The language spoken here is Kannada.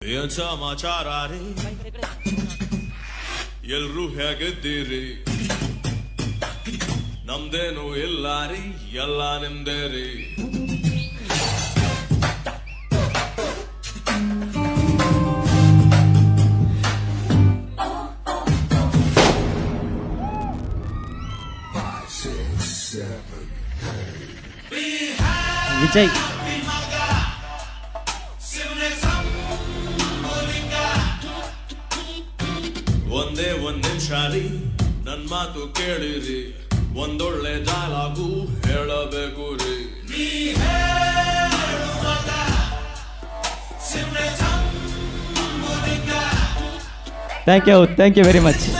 ಏನ್ ಸಮಾಚಾರ ರೀ ಎಲ್ರೂ ಹೇಗಿದ್ದೀರಿ ನಮ್ದೇನು ಇಲ್ಲ ರೀ ಎಲ್ಲ ನಿಮ್ದೇ ರೀ ವಿಜಯ್ ಒಂದೇ ಒಂದ್ ನಿಮಿಷ ರೀ ನನ್ ಮಾತು ಕೇಳಿರಿ ಒಂದೊಳ್ಳೆ ಡೈಲಾಗು ಹೇಳಬೇಕು ರೀ ಥ್ಯಾಂಕ್ ಯು ವೆರಿ ಮಚ್.